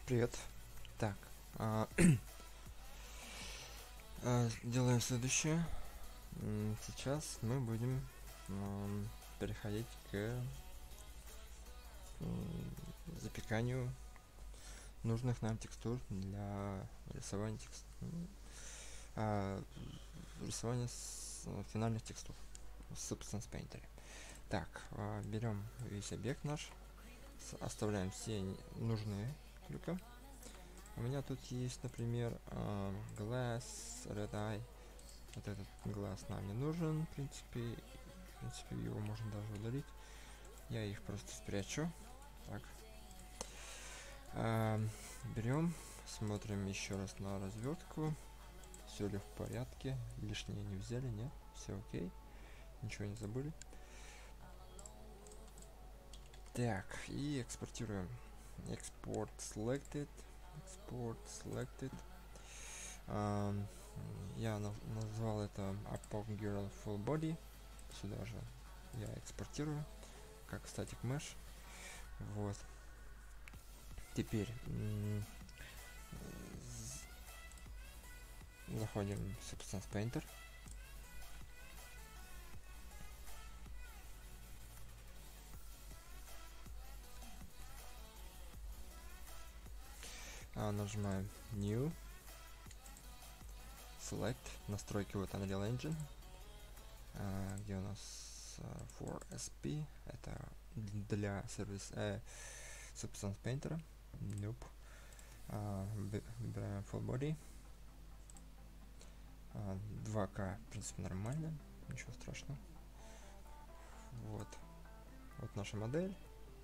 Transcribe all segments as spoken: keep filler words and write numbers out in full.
Привет. Так, а, а, делаем следующее. М, Сейчас мы будем ам, переходить к м, запеканию нужных нам текстур для рисования текст... м, а, рисования с- э, финальных текстур в Substance Painter. Так, а, берем весь объект наш, с- оставляем все н- нужные только. У меня тут есть, например, а, Glass, Red Eye. Вот этот глаз нам не нужен, в принципе. В принципе, его можно даже удалить. Я их просто спрячу. Так. А, берем, смотрим еще раз на развертку. Все ли в порядке? Лишнее не взяли, нет? Все окей. Ничего не забыли. Так, и экспортируем. Export selected. Export selected. А, я нав- назвал это Apog Girl Full Body. Сюда же я экспортирую как static mesh. Вот. Теперь м, заходим в Substance Painter. А, нажимаем New, Select, настройки вот Unreal Engine, а, где у нас а, for эс пи, это для сервис э, Substance Painter. Nope. А, выбираем Full Body. А, два ка, в принципе, нормально, ничего страшного. Вот. Вот наша модель.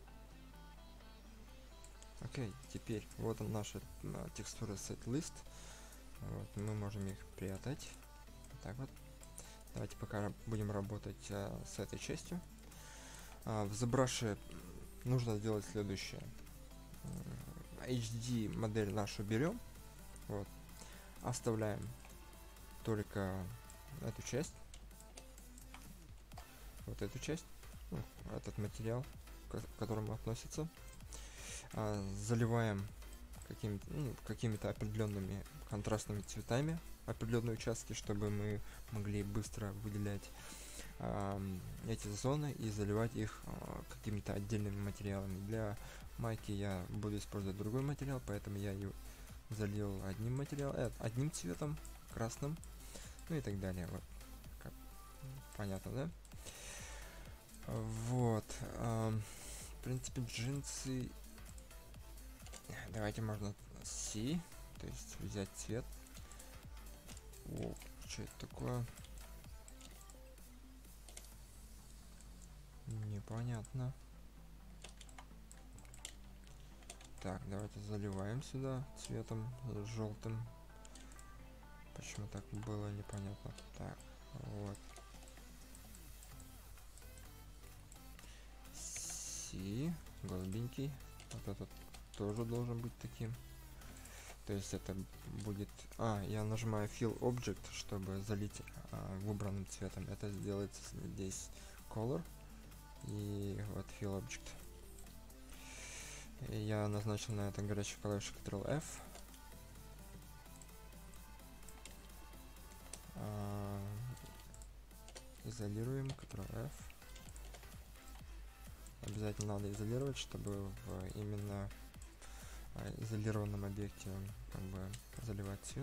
Окей, теперь вот он наша а, текстура set list. Вот, мы можем их прятать. Вот так вот. Давайте пока раб- будем работать а, с этой частью. А, в ZBrush нужно сделать следующее. М, эйч ди модель нашу берем. Вот. Оставляем только эту часть. Вот эту часть. Ну, этот материал, к которому относится. А, заливаем какими-то ну, какими-то определенными контрастными цветами определенные участки, чтобы мы могли быстро выделять а, эти зоны и заливать их а, какими-то отдельными материалами. Для майки я буду использовать другой материал, поэтому я ее залил одним материалом, э, одним цветом, красным, ну и так далее. Вот, как, понятно, да? Вот. а, в принципе, джинсы. Давайте можно C, то есть взять цвет. О, что это такое? Непонятно. Так, давайте заливаем сюда цветом желтым. Почему так было, непонятно. Так, вот. Си, голубенький. Вот этот тоже должен быть таким. То есть это будет... А, я нажимаю Fill Object, чтобы залить а, выбранным цветом. Это сделается здесь Color. И вот Fill Object. И я назначил на это горячую клавишу контрол эф. А, изолируем контрол эф. Обязательно надо изолировать, чтобы в именно а, изолированном объекте как бы заливать цвет.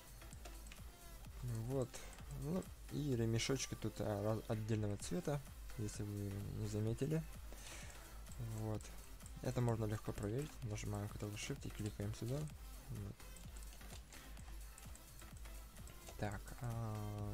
Вот. Ну, и ремешочки тут а, отдельного цвета, если вы не заметили. Вот. Это можно легко проверить. Нажимаем контрол шифт и кликаем сюда. Вот. Так. А,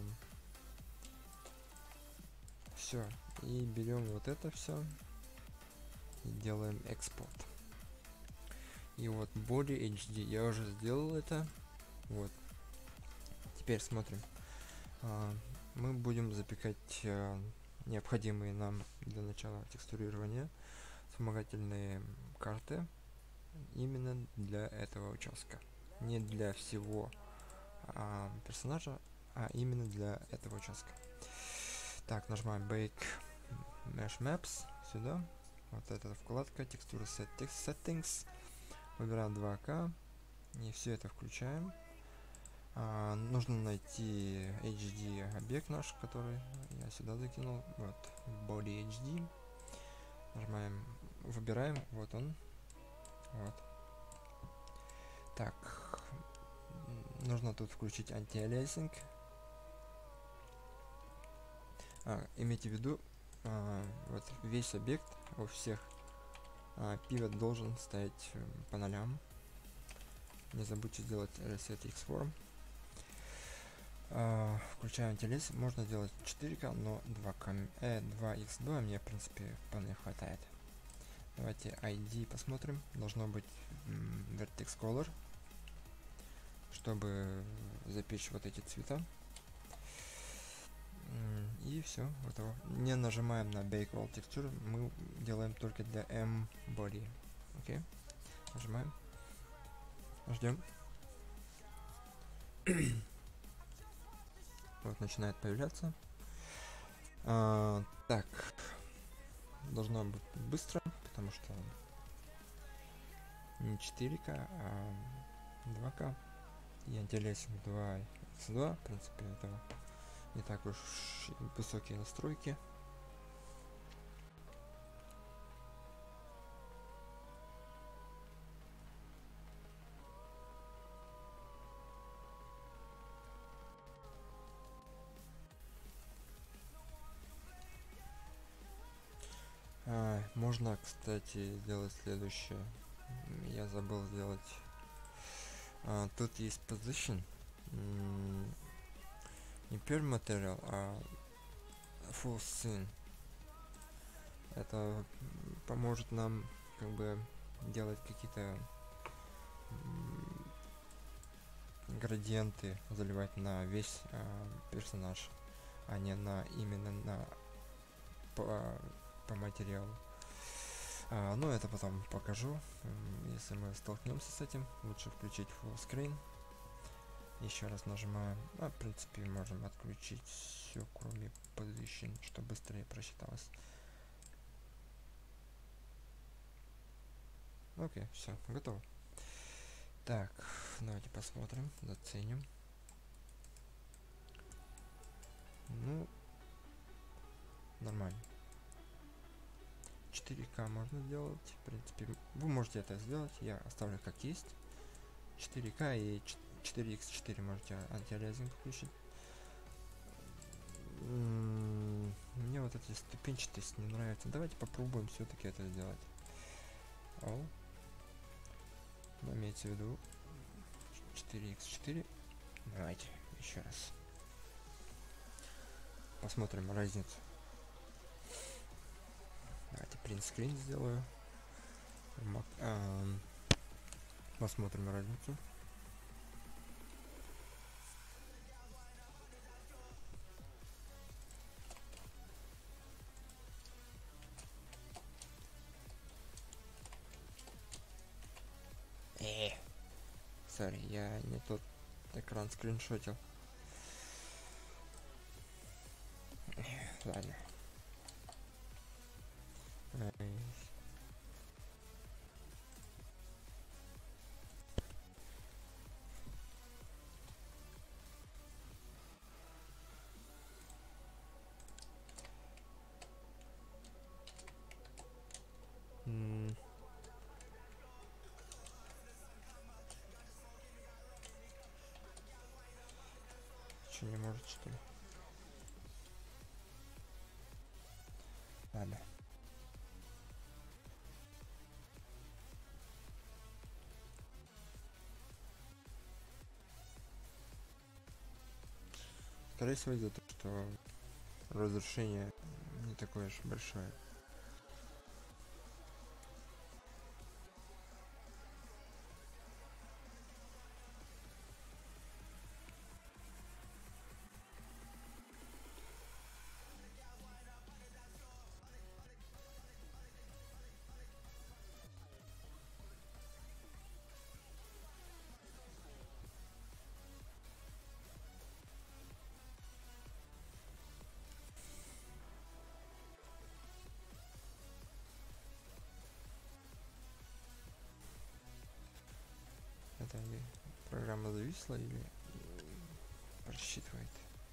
все. И берем вот это все и делаем экспорт. И вот Body эйч ди я уже сделал это. Вот. Теперь смотрим. А, мы будем запекать а, необходимые нам для начала текстурирования вспомогательные карты именно для этого участка. Не для всего а, персонажа, а именно для этого участка. Так, нажимаем Bake Mesh Maps сюда. Вот эта вкладка, текстура set Settings. Выбираем два ка и все это включаем. А, нужно найти эйч ди объект наш, который я сюда закинул. Вот, body эйч ди. Нажимаем, выбираем, вот он. Вот. Так, нужно тут включить антиалиасинг. А, имейте в виду, а, вот весь объект у всех а, pivot должен стоять по нолям. Не забудьте сделать reset xform. Uh, включаем антиалиасинг. Можно делать четыре ка, но два ка, э, два икс два мне, в принципе, вполне хватает. Давайте ай ди посмотрим. Должно быть м, vertex color, чтобы запечь вот эти цвета. М, и все, готово. Не нажимаем на bake all texture, мы делаем только для m body. Окей, нажимаем, ждем. Вот начинает появляться. А, так, должно быть быстро, потому что не четыре ка, а два ка. И антиалиасинг два икс два, в принципе, это не так уж высокие настройки. А, можно, кстати, сделать следующее. Я забыл сделать. А, тут есть position. Не pure material, а full scene. Это поможет нам как бы делать какие-то градиенты, заливать на весь а, персонаж, а не на именно на по, по материалу. А, ну это потом покажу, если мы столкнемся с этим. Лучше включить full screen. Еще раз нажимаем. А, в принципе, можем отключить все, кроме position, чтобы быстрее просчиталось. Окей, все, готово. Так, давайте посмотрим, заценим. Ну, нормально. четыре ка можно сделать, в принципе. Вы можете это сделать, я оставлю как есть. четыре ка и четыре икс четыре можете антиалиасинг включить. Мне вот эти ступенчатость не нравится. Давайте попробуем все-таки это сделать. О. Но имейте в виду четыре икс четыре. Давайте еще раз посмотрим разницу. Давайте принтскрин сделаю. Эм, посмотрим разницу. Э, сори, я не тот экран скриншотил. Ладно. М. Че, не может, что ли? Ладно. Скорее всего, из-за того, что разрушение не такое уж большое. программа зависла или просчитывает.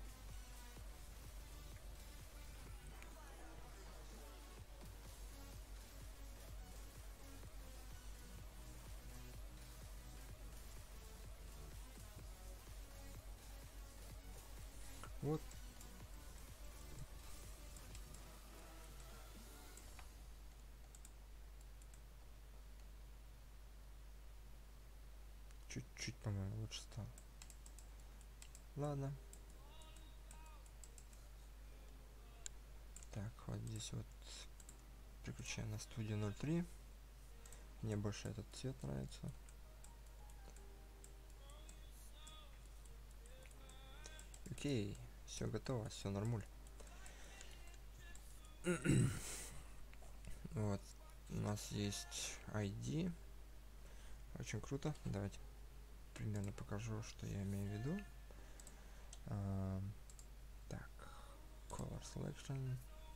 Вот. Чуть-чуть, по-моему, лучше стало. Ладно. Так, вот здесь вот переключаем на студию ноль три. Мне больше этот цвет нравится. Окей, все готово, все нормуль. Вот, у нас есть ай ди. Очень круто. Давайте примерно покажу, что я имею в виду. А, так, color selection.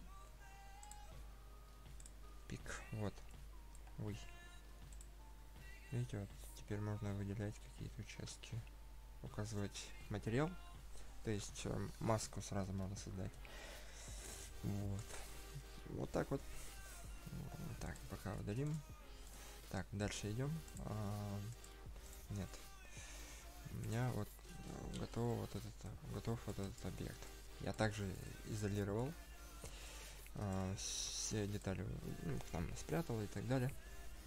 Pick. Вот. Ой. Видите, вот теперь можно выделять какие-то участки, указывать материал. То есть э, маску сразу можно создать. Вот. Вот так вот. Так, пока удалим. Так, дальше идем. А, нет. У меня вот готов вот этот, готов вот этот объект. Я также изолировал а, все детали, ну, там спрятал и так далее.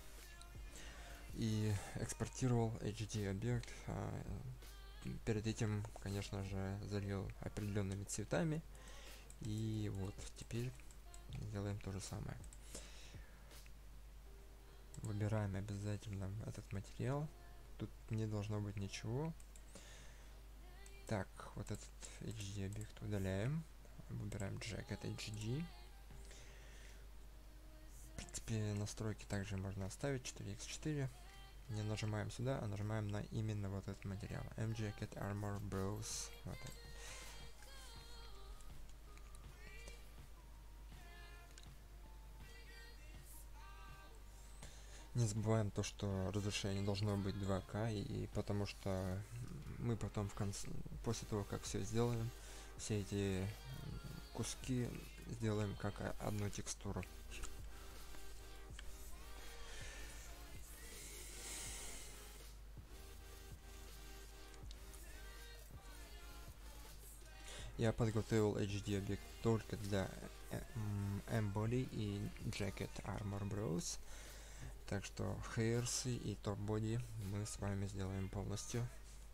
И экспортировал эйч ди объект. А, перед этим, конечно же, залил определенными цветами. И вот теперь делаем то же самое. Выбираем обязательно этот материал. Тут не должно быть ничего. Так, вот этот эйч ди объект удаляем. Выбираем Jacket эйч ди. В принципе, настройки также можно оставить четыре икс четыре. Не нажимаем сюда, а нажимаем на именно вот этот материал. M-Jacket Armor Bros. Вот это. Не забываем то, что разрешение должно быть два ка, и потому что мы потом в конце, после того, как все сделаем, все эти куски сделаем как одну текстуру. Я подготовил эйч ди объект только для M-Body и Jacket Armor Bros. Так что hairs и top body мы с вами сделаем полностью.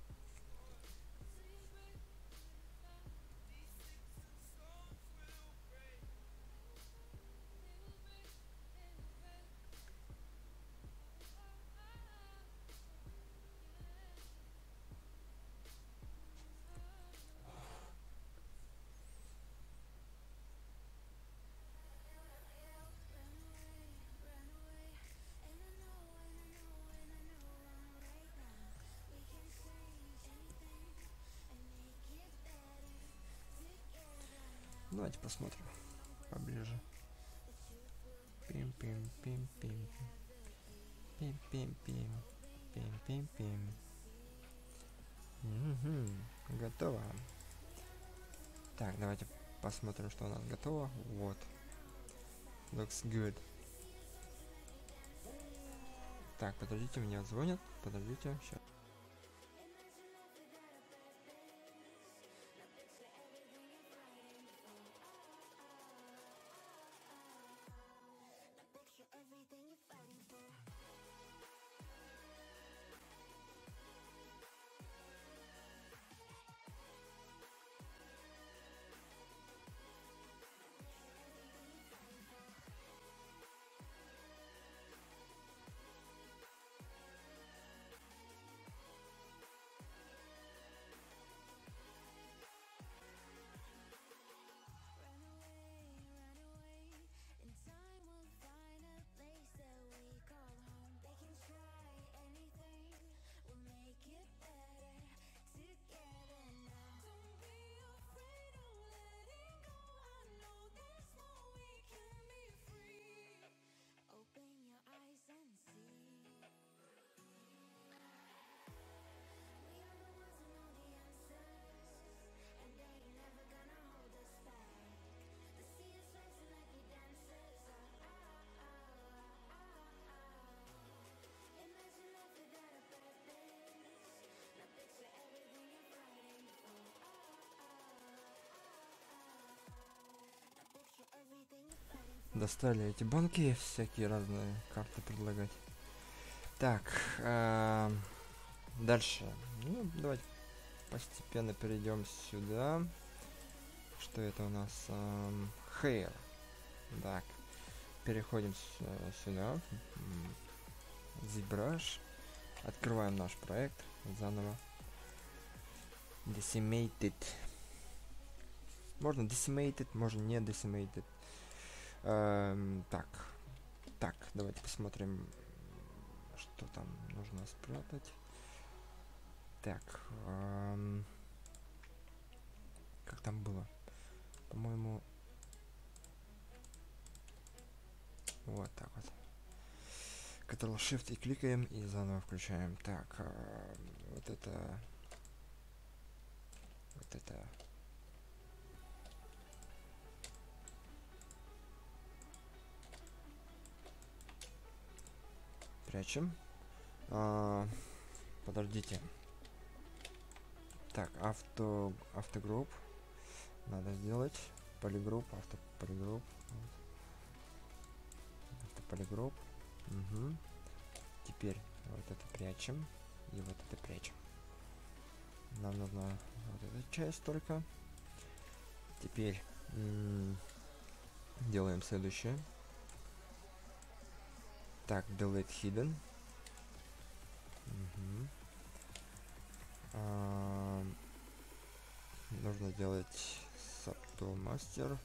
Давайте посмотрим поближе. Пим-пим-пим-пим. Пим-пим-пим. Пим-пим-пим. Угу, готово. Так, давайте посмотрим, что у нас готово. Вот. Looks good. Так, подождите, мне звонят. Подождите, сейчас. Достали эти банки, всякие разные карты предлагать. Так, а, дальше. Ну, давайте постепенно перейдем сюда. Что это у нас? Um, hair. Так, переходим с, сюда. ZBrush. Открываем наш проект заново. Decimated. Можно decimated, можно не decimated. Эм, так. Так, давайте посмотрим, что там нужно спрятать. Так. Эм, как там было? По-моему... Вот так вот. Ctrl-Shift и кликаем и заново включаем. Так, э, вот это... Вот это... Прячем. А, подождите. Так, авто... Автогрупп. Надо сделать. Полигрупп, автополигрупп. Автополигрупп. Угу. Теперь вот это прячем. И вот это прячем. Нам нужна вот эта часть только. Теперь м- делаем следующее. Так, delete hidden. Угу. А, нужно сделать subtool master.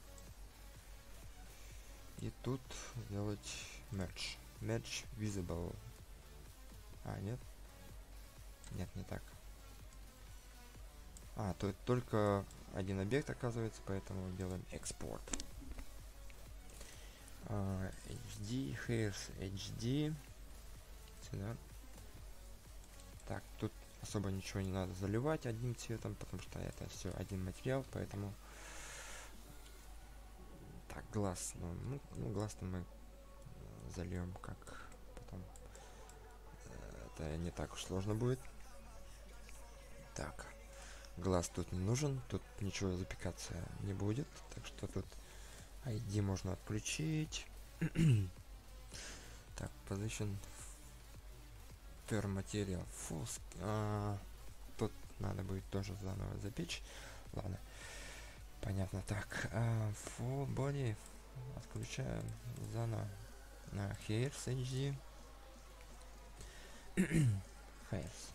И тут сделать merge. Merge visible. А, нет. Нет, не так. А, то только один объект оказывается, поэтому делаем экспорт. Uh, эйч ди, hairs эйч ди. Сюда. Так, тут особо ничего не надо заливать одним цветом, потому что это все один материал, поэтому... Так, глаз. Ну, ну, ну глаз-то мы зальем как потом. Это не так уж сложно будет. Так. Глаз тут не нужен, тут ничего запекаться не будет, так что тут ай ди можно отключить. Так, position per material full. А, тут надо будет тоже заново запечь. Ладно, понятно. Так, а, full body отключаем заново на hairs эйч ди. Hairs.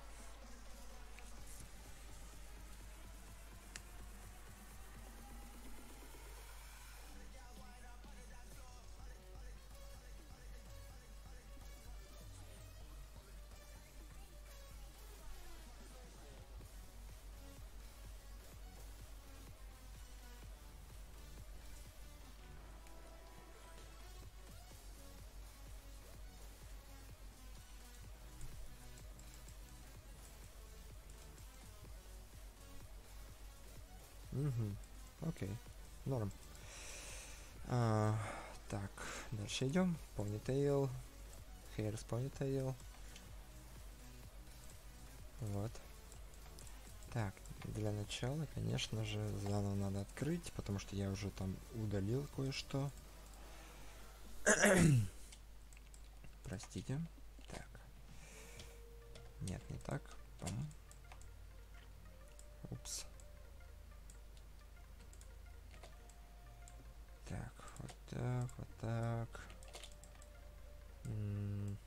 Угу. Окей. Норм. А, так, дальше идем. Ponytail. Hairs ponytail. Вот. Так, для начала, конечно же, заново надо открыть, потому что я уже там удалил кое-что. Простите. Так. Нет, не так. Пам. Упс. Так, вот так, вот так. М-м.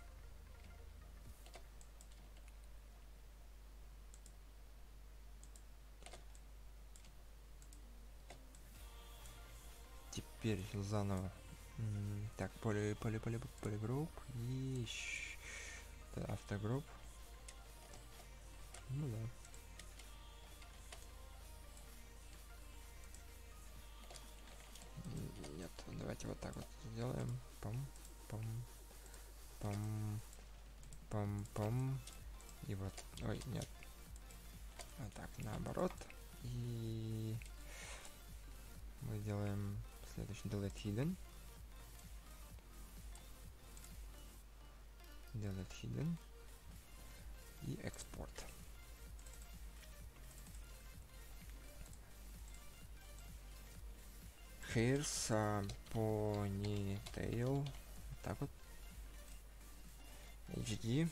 Теперь заново. М-м. Так, поли, поли, поли, полигрупп и автогрупп. Ну да. Нет, давайте вот так вот сделаем. Пам, пам, пам, пам, пам. И вот, ой, нет. А так, наоборот. И мы делаем следующий delete hidden. Delete hidden. И экспорт. hairs, uh, ponytail. Так вот. эйч ди.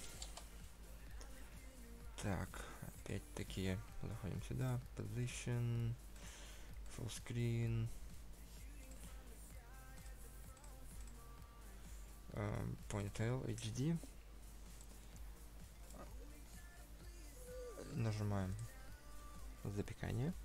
Так, опять-таки заходим сюда. Position. Full screen. Uh, ponytail эйч ди. Нажимаем запекание.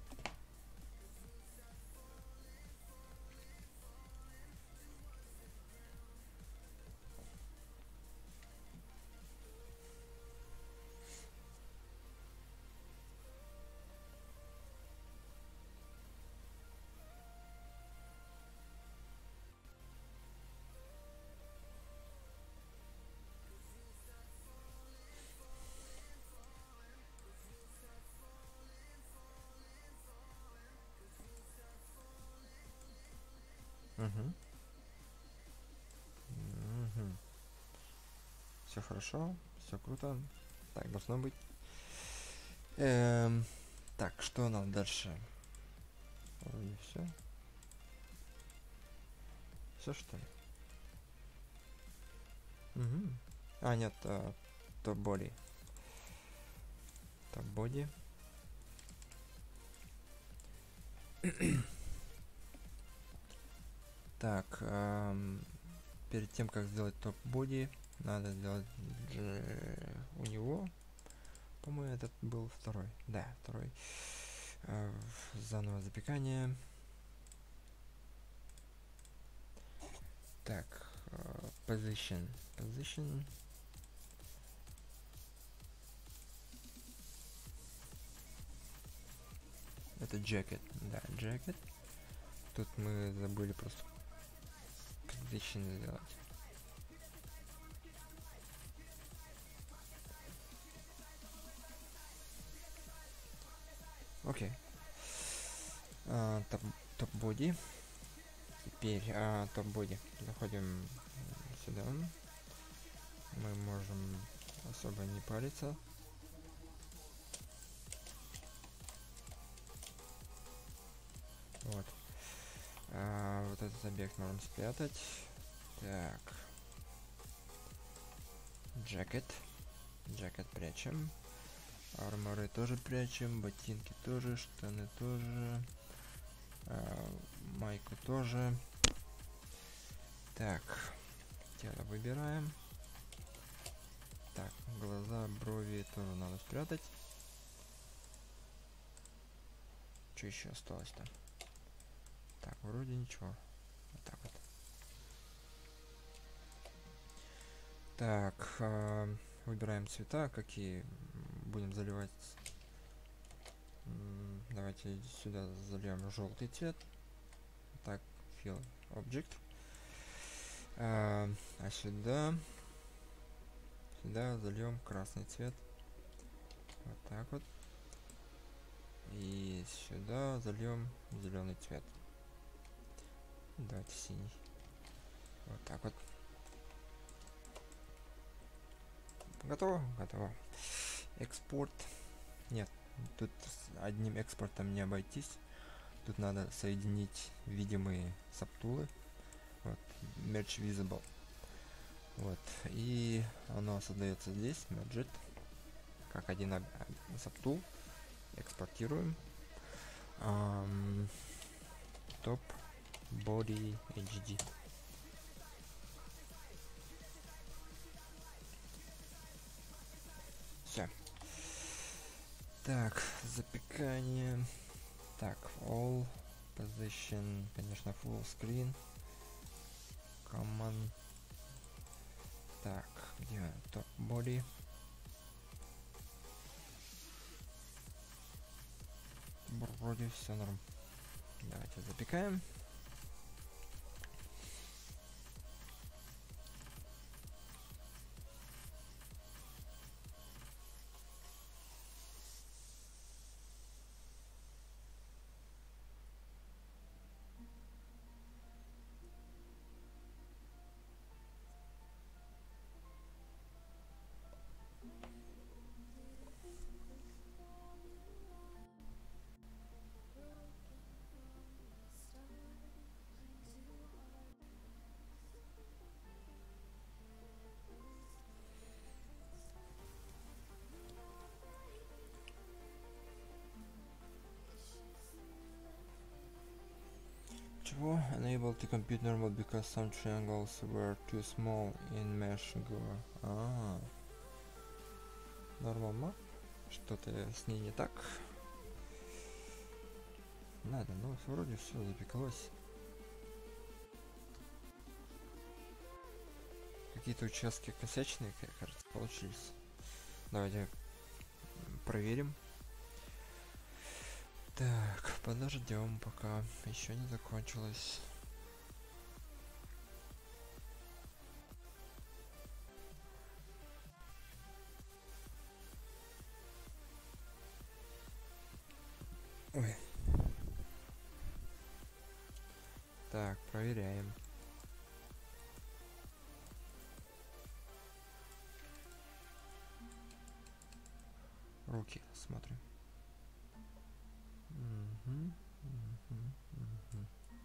Угу. Угу. Все хорошо, все круто. Так должно быть. Эм, так, что нам дальше? Вроде все. Все что ли? Угу. А, нет, а, топ-боди. Топ-боди. Так, эм, перед тем, как сделать топ-боди, надо сделать дж- у него, по-моему, этот был второй. Да, второй. Э, заново запекание. Так, э, position. Position. Это jacket. Да, jacket. Тут мы забыли просто position сделать. Окей. А, топ, топ-боди. Теперь а, топ-боди. Заходим сюда. Мы можем особо не париться. Вот. А, вот этот объект можем спрятать. Так. Джекет. Джекет прячем. Арморы тоже прячем. Ботинки тоже. Штаны тоже. А, майку тоже. Так. Тело выбираем. Так. Глаза, брови тоже надо спрятать. Что еще осталось-то? Так, вроде ничего. Вот так вот. Так, э, выбираем цвета, какие будем заливать. М, Давайте сюда зальем желтый цвет. Так, fill object. А, а сюда, сюда зальем красный цвет. Вот так вот. И сюда зальем зеленый цвет. Давайте синий. Вот так вот. Готово? Готово. Экспорт. Нет, тут с одним экспортом не обойтись. Тут надо соединить видимые сабтулы. Вот, Merge Visible. Вот, и оно создается здесь, Merge it, как один сабтул. Экспортируем. Um, Top Body эйч ди. Все. Так, запекание. Так, all position, конечно, full screen. Command. Так, где top body? Вроде все норм. Давайте запекаем. Чего? Unable to compute normal because some triangles were too small in mesh Go. А, normal map? Что-то с ней не так. Надо, ну вроде все запеклось. Какие-то участки косячные, кажется, получились. Давайте проверим. Так, подождем, пока еще не закончилось. Ой. Так, проверяем. Руки смотрим. Угу, угу, угу.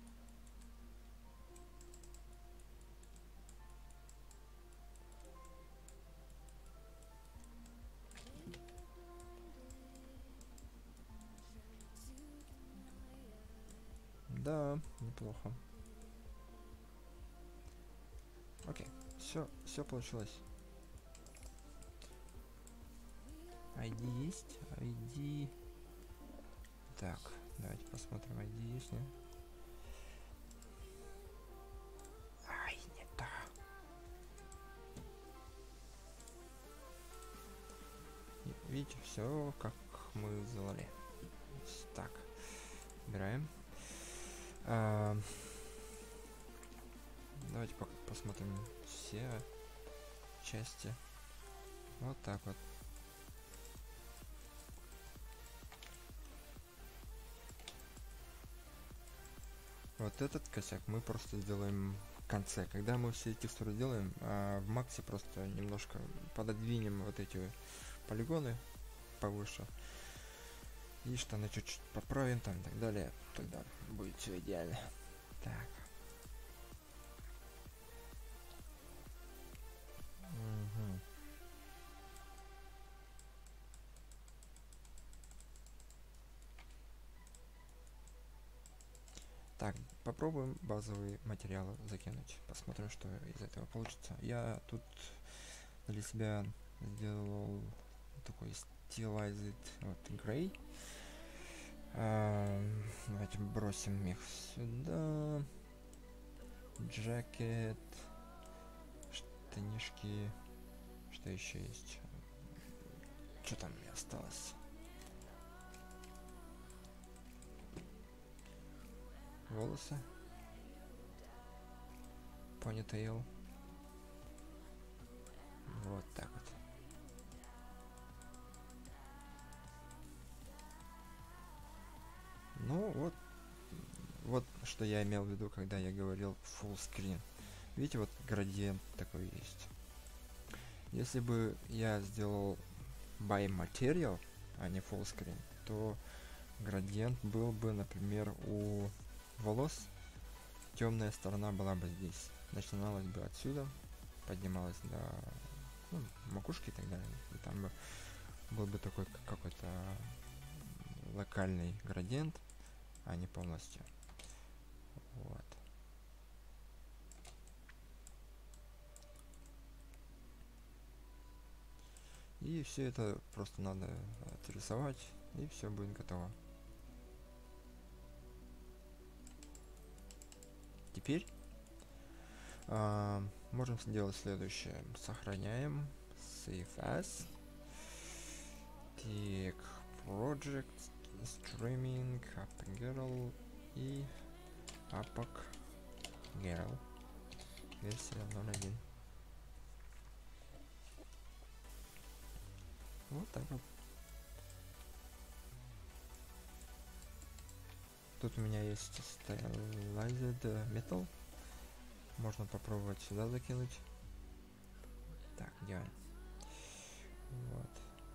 Да, неплохо. Окей, все, все получилось. ай ди есть, ай ди. Так, давайте посмотрим, ай ди есть, нет? Ай, не то. Видите, все как мы сделали. Так, убираем. А, давайте по посмотрим все части. Вот так вот. Вот этот косяк мы просто сделаем в конце. Когда мы все текстуры делаем, а в Максе просто немножко пододвинем вот эти полигоны повыше. И штаны чуть-чуть поправим там и так далее. Тогда будет все идеально. Так. Угу. Так, попробуем базовые материалы закинуть. Посмотрим, что из этого получится. Я тут для себя сделал такой stylized вот, gray. А, давайте бросим их сюда. Джакет. Штанишки. Что еще есть? Что там мне осталось? Волосы. Понитейл. Вот так вот. Ну вот, вот что я имел в виду, когда я говорил full screen. Видите, вот градиент такой есть. Если бы я сделал by material, а не full screen, то градиент был бы, например, у волос. Темная сторона была бы здесь. Начиналась бы отсюда, поднималась до ну, макушки и так далее. И там бы был бы такой какой-то локальный градиент, а не полностью. Вот. И все это просто надо отрисовать, и все будет готово. Теперь а, можем сделать следующее. Сохраняем. Save as. Так, Project, Streaming, AppGirl и AppGirl. Версия ноль один. Вот так вот. Тут у меня есть Stylized Metal. Можно попробовать сюда закинуть. Так, идеально. Вот.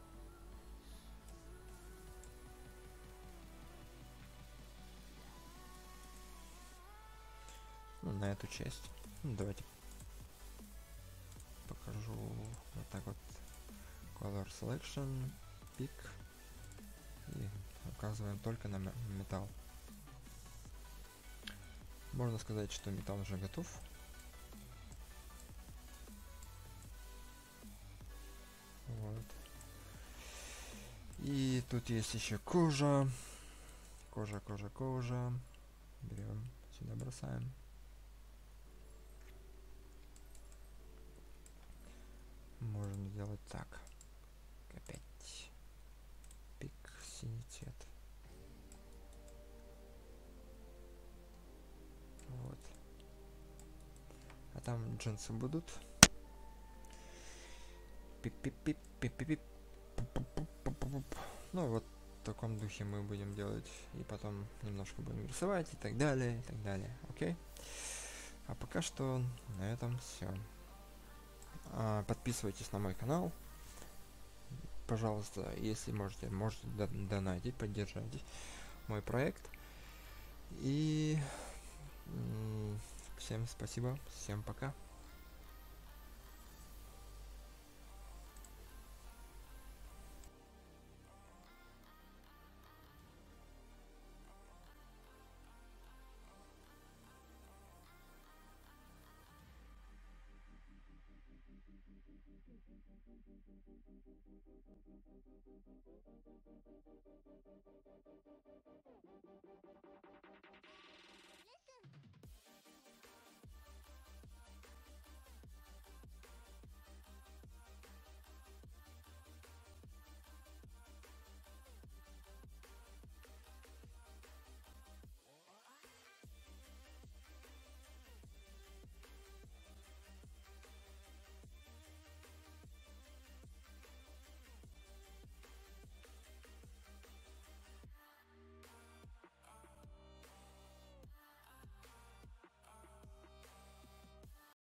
Ну, на эту часть. Ну, давайте покажу вот так вот. Color Selection, Pick. И указываем только на металл. Можно сказать, что металл уже готов. Вот. И тут есть еще кожа. Кожа, кожа, кожа. Берем, сюда бросаем. Можно сделать так. Опять. Пик, синий цвет. Вот. А там джинсы будут. Пип-пип-пип, пип-пип-пип. Ну вот в таком духе мы будем делать. И потом немножко будем рисовать и так далее, и так далее. Окей? А пока что на этом все. А, подписывайтесь на мой канал. Пожалуйста, если можете, можете донатить, поддержать мой проект. И всем спасибо, всем пока.